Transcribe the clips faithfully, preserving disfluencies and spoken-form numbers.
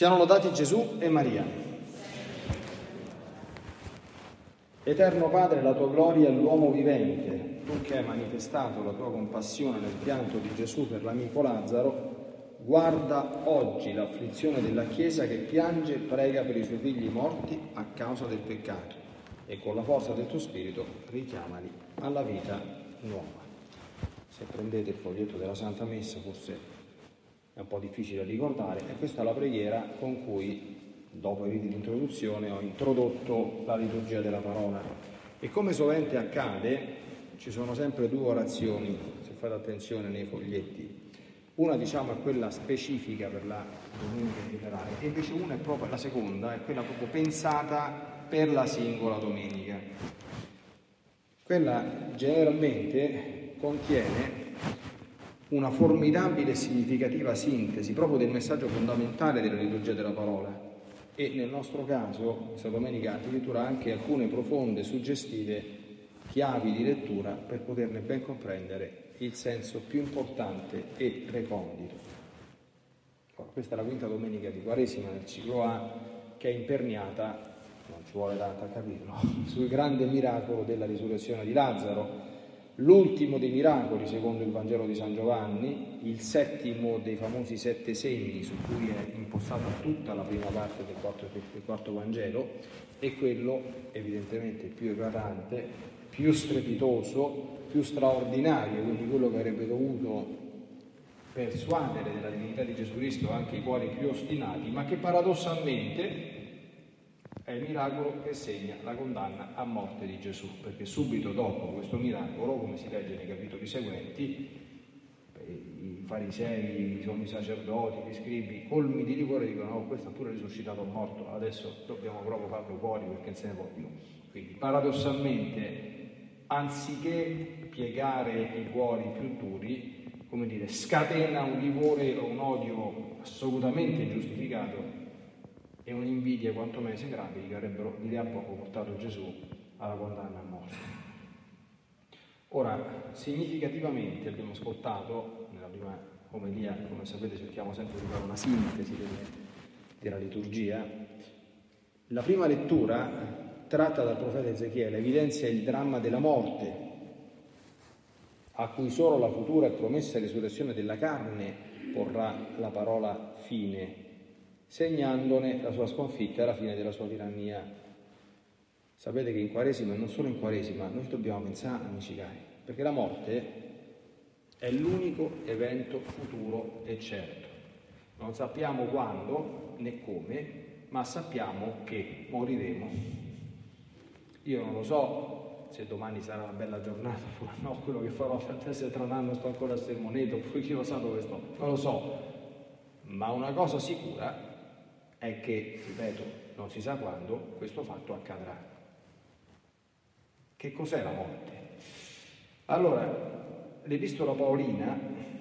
Siano lodati Gesù e Maria. Eterno Padre, la tua gloria è l'uomo vivente, tu che hai manifestato la tua compassione nel pianto di Gesù per l'amico Lazzaro, guarda oggi l'afflizione della Chiesa che piange e prega per i suoi figli morti a causa del peccato e con la forza del tuo Spirito richiamali alla vita nuova. Se prendete il foglietto della Santa Messa, forse è un po' difficile da ricordare, e questa è la preghiera con cui, dopo i riti di introduzione, ho introdotto la liturgia della parola. E come sovente accade, ci sono sempre due orazioni, se fate attenzione nei foglietti. Una, diciamo, è quella specifica per la domenica in generale, e invece una è proprio la seconda, è quella proprio pensata per la singola domenica. Quella generalmente contiene una formidabile e significativa sintesi proprio del messaggio fondamentale della liturgia della parola, e nel nostro caso questa domenica addirittura anche alcune profonde, suggestive chiavi di lettura per poterne ben comprendere il senso più importante e recondito. Questa è la quinta domenica di Quaresima nel ciclo A, che è imperniata, non ci vuole tanto a capirlo, sul grande miracolo della risurrezione di Lazzaro, l'ultimo dei miracoli secondo il Vangelo di San Giovanni, il settimo dei famosi sette segni su cui è impostata tutta la prima parte del quarto, del quarto Vangelo, e quello evidentemente più eclatante, più strepitoso, più straordinario, quindi quello che avrebbe dovuto persuadere della divinità di Gesù Cristo anche i cuori più ostinati, ma che paradossalmente è il miracolo che segna la condanna a morte di Gesù, perché subito dopo questo miracolo, come si legge nei capitoli seguenti, i farisei, i sommi sacerdoti, gli scribi, colmi di rigore, dicono: oh, questo ha pure risuscitato un morto, adesso dobbiamo proprio farlo fuori perché non se ne può più. Quindi paradossalmente, anziché piegare i cuori più duri, come dire, scatena un livore o un odio assolutamente ingiustificato e un'invidia quantomeno esecrabili che avrebbero di lì a poco portato Gesù alla condanna a morte. Ora, significativamente abbiamo ascoltato nella prima omelia, come sapete cerchiamo sempre di fare una sintesi della liturgia, la prima lettura tratta dal profeta Ezechiele, evidenzia il dramma della morte, a cui solo la futura e promessa risurrezione della carne porrà la parola fine, segnandone la sua sconfitta e la fine della sua tirannia. Sapete che in Quaresima, e non solo in Quaresima, noi dobbiamo pensare, amici cari, perché la morte è l'unico evento futuro e certo. Non sappiamo quando né come, ma sappiamo che moriremo. Io non lo so se domani sarà una bella giornata, oppure no, quello che farò se tra un anno sto ancora a Sermoneto, oppure chi lo sa dove sto, non lo so. Ma una cosa sicura è che, ripeto, non si sa quando questo fatto accadrà. Che cos'è la morte? Allora, l'Epistola Paolina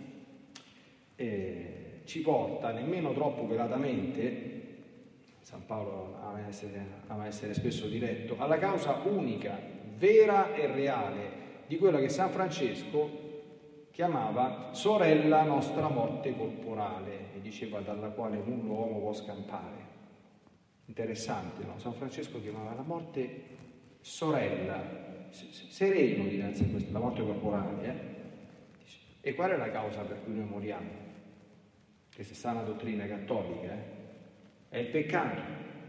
eh, ci porta, nemmeno troppo velatamente, San Paolo ama essere, ama essere spesso diretto, alla causa unica, vera e reale di quella che San Francesco chiamava sorella nostra morte corporale, e diceva dalla quale nulla uomo può scampare. Interessante, no? San Francesco chiamava la morte sorella, sereno dinanzi a questa, la morte corporale. Eh? E qual è la causa per cui noi moriamo? Questa è sana dottrina cattolica, eh? È il peccato.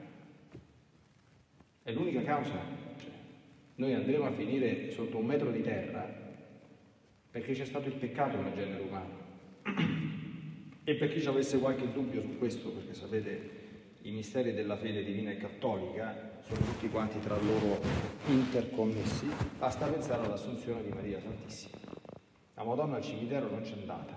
È l'unica causa. Cioè, noi andremo a finire sotto un metro di terra perché c'è stato il peccato nel genere umano. E per chi ci avesse qualche dubbio su questo, perché sapete i misteri della fede divina e cattolica sono tutti quanti tra loro interconnessi, basta pensare all'Assunzione di Maria Santissima. La Madonna al cimitero non c'è andata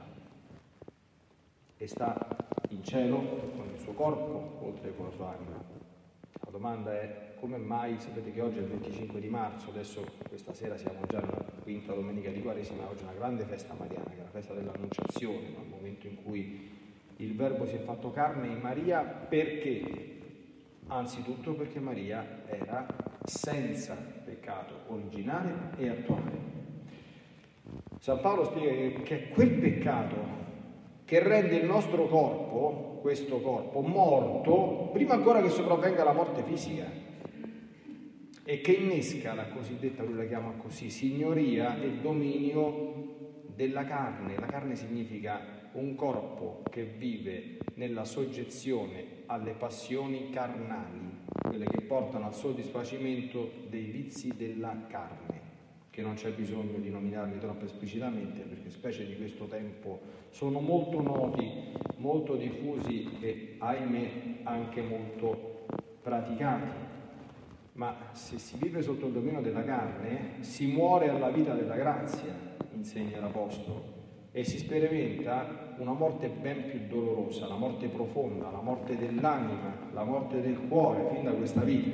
e sta in cielo con il suo corpo oltre con la sua anima. La domanda è: come mai, sapete che oggi è il venticinque di marzo, adesso questa sera siamo già nella quinta domenica di Quaresima, oggi è una grande festa mariana, che è la festa dell'Annunciazione, il momento in cui il Verbo si è fatto carne in Maria, perché? Anzitutto perché Maria era senza peccato originale e attuale. San Paolo spiega che, che quel peccato che rende il nostro corpo, questo corpo, morto prima ancora che sopravvenga la morte fisica, e che innesca la cosiddetta, lui la chiama così, signoria e dominio della carne. La carne significa un corpo che vive nella soggezione alle passioni carnali, quelle che portano al soddisfacimento dei vizi della carne, che non c'è bisogno di nominarli troppo esplicitamente, perché specie di questo tempo sono molto noti, molto diffusi e, ahimè, anche molto praticati. Ma se si vive sotto il dominio della carne, si muore alla vita della grazia, insegna l'Apostolo, e si sperimenta una morte ben più dolorosa, la morte profonda, la morte dell'anima, la morte del cuore, fin da questa vita.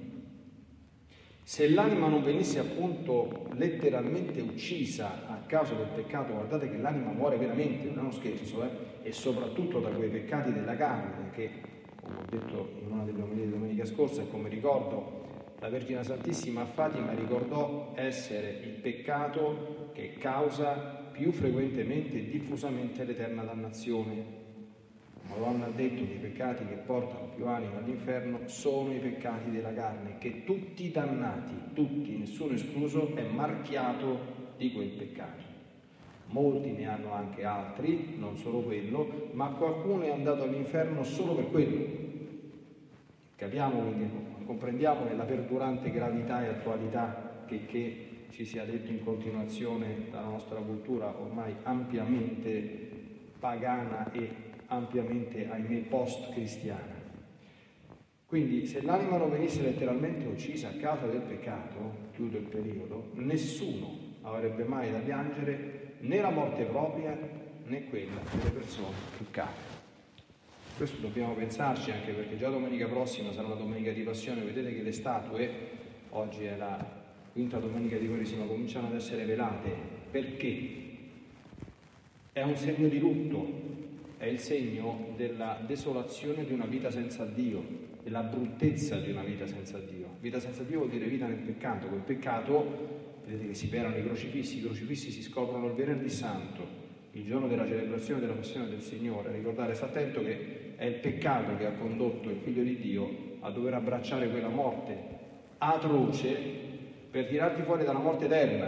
Se l'anima non venisse appunto letteralmente uccisa a causa del peccato, guardate che l'anima muore veramente, non è uno scherzo, eh? E soprattutto da quei peccati della carne che, come ho detto in una delle omelie di domenica scorsa e come ricordo, la Vergine Santissima a Fatima ricordò essere il peccato che causa più frequentemente e diffusamente l'eterna dannazione. Madonna ha detto che i peccati che portano più anime all'inferno sono i peccati della carne, che tutti i dannati, tutti, nessuno escluso, è marchiato di quel peccato. Molti ne hanno anche altri, non solo quello, ma qualcuno è andato all'inferno solo per quello. Capiamo quindi, comprendiamo nella perdurante gravità e attualità che, che ci sia detto in continuazione dalla nostra cultura ormai ampiamente pagana e ampiamente, ahimè, post-cristiana. Quindi se l'anima non venisse letteralmente uccisa a causa del peccato, chiudo il periodo, nessuno avrebbe mai da piangere né la morte propria né quella delle persone più care. Questo dobbiamo pensarci, anche perché già domenica prossima sarà una domenica di passione. Vedete che le statue, oggi è la quinta domenica di Quaresima, cominciano ad essere velate. Perché? È un segno di lutto, è il segno della desolazione di una vita senza Dio, della bruttezza di una vita senza Dio. Vita senza Dio vuol dire vita nel peccato. Quel peccato, vedete che si perano i crocifissi, i crocifissi si scoprono il venerdì santo, il giorno della celebrazione della passione del Signore. Ricordate, sta attento che è il peccato che ha condotto il Figlio di Dio a dover abbracciare quella morte atroce per tirarti fuori dalla morte eterna.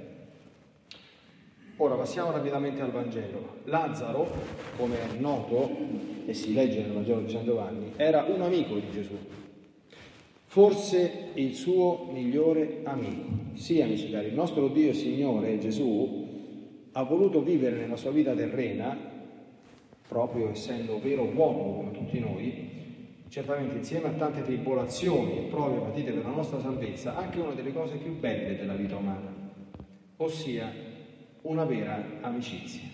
Ora passiamo rapidamente al Vangelo. Lazzaro, come è noto e si legge nel Vangelo di San Giovanni, era un amico di Gesù, forse il suo migliore amico. Sì, amici cari, il nostro Dio e Signore Gesù ha voluto vivere nella sua vita terrena, proprio essendo vero uomo come tutti noi, certamente insieme a tante tribolazioni e prove patite per la nostra salvezza, anche una delle cose più belle della vita umana, ossia una vera amicizia.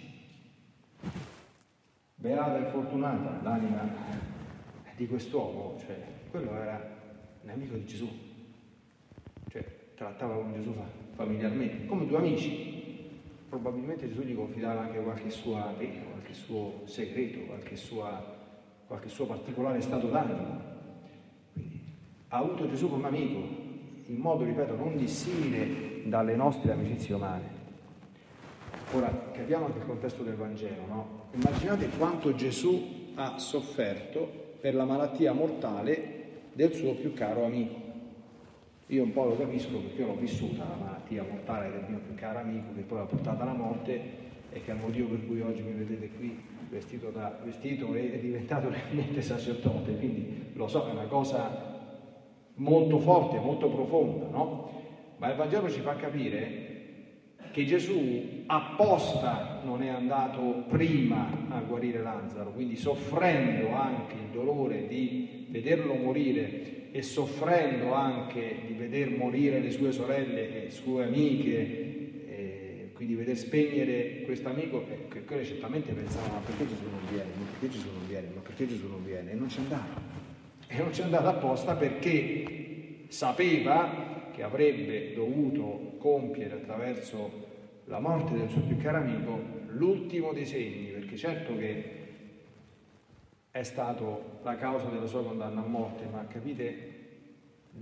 Beata e fortunata l'anima di quest'uomo, cioè quello era un amico di Gesù, cioè trattava con Gesù familiarmente, come due amici. Probabilmente Gesù gli confidava anche qualche sua pena, qualche suo segreto, qualche, sua, qualche suo particolare stato d'animo. Quindi ha avuto Gesù come amico, in modo, ripeto, non dissimile dalle nostre amicizie umane. Ora, capiamo anche il contesto del Vangelo, no? Immaginate quanto Gesù ha sofferto per la malattia mortale del suo più caro amico. Io un po' lo capisco perché io l'ho vissuta, la malattia mortale del mio più caro amico che poi l'ha portata alla morte e che è il motivo per cui oggi mi vedete qui vestito, da, vestito e è diventato realmente sacerdote, quindi lo so, è una cosa molto forte, molto profonda, no? Ma il Vangelo ci fa capire che Gesù apposta non è andato prima a guarire Lazzaro, quindi soffrendo anche il dolore di vederlo morire e soffrendo anche di veder morire le sue sorelle e sue amiche, e quindi veder spegnere questo amico, eh, che quelle certamente pensavano: ma perché Gesù non viene? Ma perché Gesù non viene? Ma perché Gesù non viene? E non c'è andato. E non c'è andato apposta perché sapeva che avrebbe dovuto compiere attraverso la morte del suo più caro amico l'ultimo dei segni, perché certo che è stato la causa della sua condanna a morte, ma capite,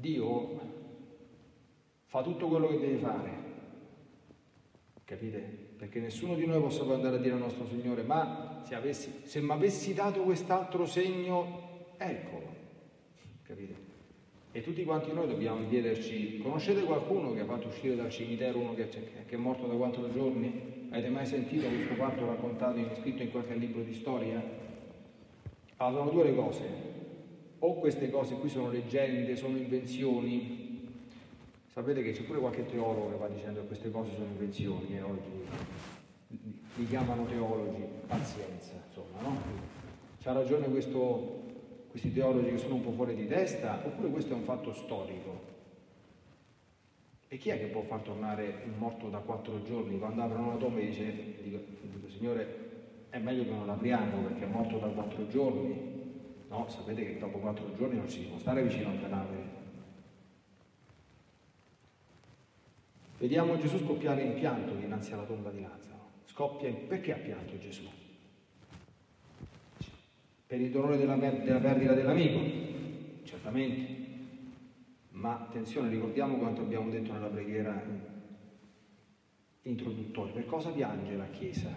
Dio fa tutto quello che deve fare, capite? perché nessuno di noi possa andare a dire al nostro Signore: ma se, avessi, se mi avessi dato quest'altro segno, eccolo, capite? E tutti quanti noi dobbiamo chiederci: conoscete qualcuno che ha fatto uscire dal cimitero uno che, che è morto da quattro giorni? Avete mai sentito questo fatto raccontato, in, scritto in qualche libro di storia? Allora, sono due le cose: o queste cose qui sono leggende, sono invenzioni. Sapete che c'è pure qualche teologo che va dicendo che queste cose sono invenzioni, e oggi li chiamano teologi, pazienza, insomma, no? C'ha ragione questo, questi teologi che sono un po' fuori di testa, oppure questo è un fatto storico? E chi è che può far tornare un morto da quattro giorni? Quando aprono la tomba e dice, dico, dico, Signore, è meglio che non l'apriamo perché è morto da quattro giorni. No, sapete che dopo quattro giorni non ci si può stare vicino al cadavere. Vediamo Gesù scoppiare in pianto dinanzi alla tomba di Lazzaro. Scoppia in... Perché ha pianto Gesù? Per il dolore della, per... della perdita dell'amico, certamente. Ma attenzione, ricordiamo quanto abbiamo detto nella preghiera introduttoria. Per cosa piange la Chiesa?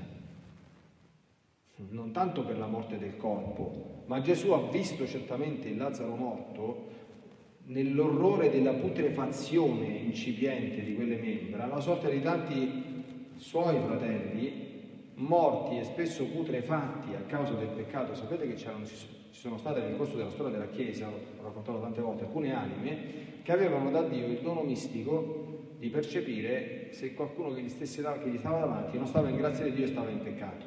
Non tanto per la morte del corpo, ma Gesù ha visto certamente il Lazzaro morto nell'orrore della putrefazione incipiente di quelle membra, alla sorta di tanti suoi fratelli morti e spesso putrefatti a causa del peccato. Sapete che c'erano, ci sono state nel corso della storia della Chiesa, l'ho raccontato tante volte, alcune anime che avevano da Dio il dono mistico di percepire se qualcuno che gli, stesse, che gli stava davanti non stava in grazia di Dio e stava in peccato.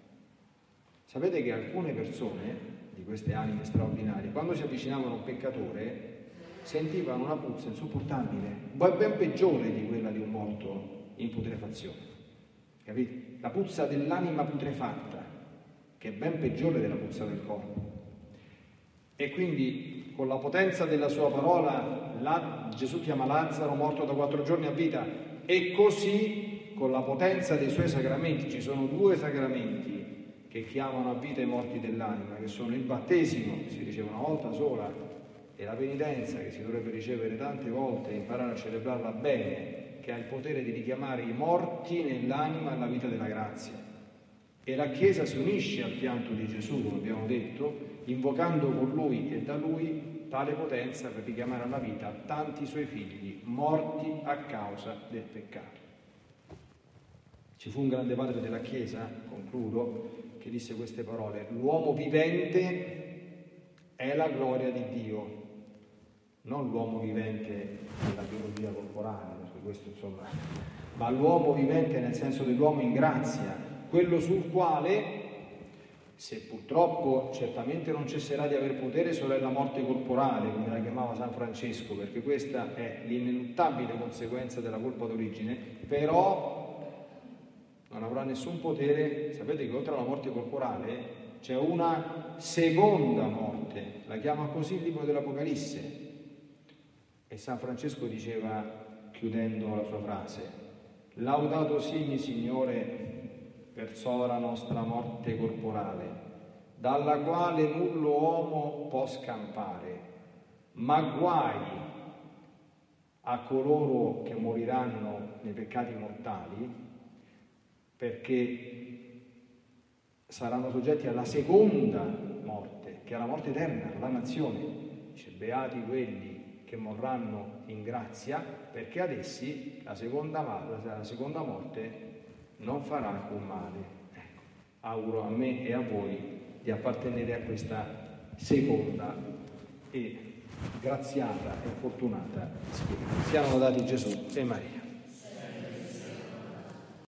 Sapete che alcune persone di queste anime straordinarie, quando si avvicinavano a un peccatore, sentivano una puzza insopportabile, ben peggiore di quella di un morto in putrefazione. Capite? La puzza dell'anima putrefatta, che è ben peggiore della puzza del corpo. E quindi, con la potenza della sua parola, la, Gesù chiama Lazzaro morto da quattro giorni a vita, e così, con la potenza dei suoi sacramenti, ci sono due sacramenti che chiamano a vita i morti dell'anima, che sono il battesimo, che si riceve una volta sola, e la penitenza, che si dovrebbe ricevere tante volte e imparare a celebrarla bene, che ha il potere di richiamare i morti nell'anima alla vita della grazia. E la Chiesa si unisce al pianto di Gesù, come abbiamo detto, invocando con Lui e da Lui tale potenza per richiamare alla vita tanti Suoi figli morti a causa del peccato. Ci fu un grande padre della Chiesa, concludo, che disse queste parole: l'uomo vivente è la gloria di Dio. Non l'uomo vivente nella biologia corporale, perché questo insomma, ma l'uomo vivente nel senso dell'uomo in grazia, quello sul quale, se purtroppo certamente non cesserà di aver potere solo la morte corporale, come la chiamava San Francesco, perché questa è l'ineluttabile conseguenza della colpa d'origine, però non avrà nessun potere. Sapete che oltre alla morte corporale c'è una seconda morte, la chiama così il libro dell'Apocalisse. E San Francesco diceva, chiudendo la sua frase: laudato sii, Signore, per sola nostra morte corporale, dalla quale nullo uomo può scampare, ma guai a coloro che moriranno nei peccati mortali, perché saranno soggetti alla seconda morte, che è la morte eterna, la dannazione. Dice: beati quelli che morranno in grazia, perché ad essi la seconda, la seconda morte non farà alcun male. Ecco, auguro a me e a voi di appartenere a questa seconda e graziata e fortunata spirito. Siano lodati Gesù e Maria.